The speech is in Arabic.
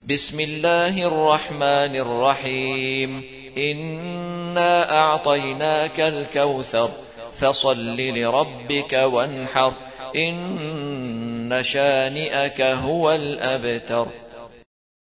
بسم الله الرحمن الرحيم إنا أعطيناك الكوثر فصل لربك وانحر إن شانئك هو الأبتر.